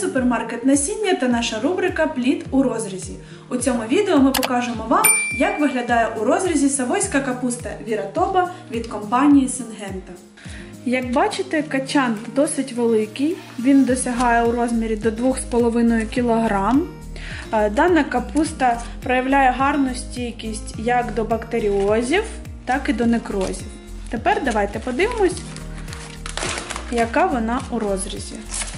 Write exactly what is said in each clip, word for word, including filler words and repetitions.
супермаркет насіння та наша рубрика «Плід у розрізі». У цьому відео ми покажемо вам, як виглядає у розрізі савойська капуста Віра-Тоба від компанії Сингента. Як бачите, качан досить великий, він досягає у розмірі до двох з половиною кілограм. Дана капуста проявляє гарну стійкість як до бактеріозів, так і до некрозів. Тепер давайте подивимось, яка вона у розрізі.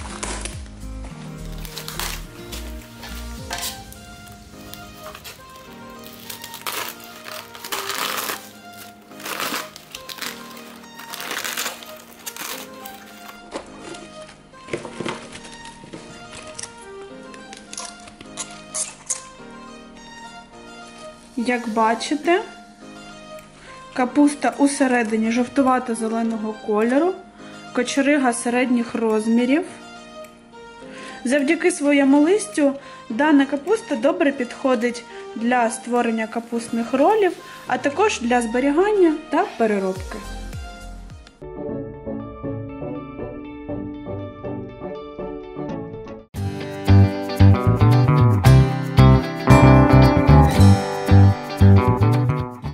Як бачите, капуста усередині жовтувато-зеленого кольору, кочерига середніх розмірів. Завдяки своєму листю дана капуста добре підходить для створення капустних ролів, а також для зберігання та переробки.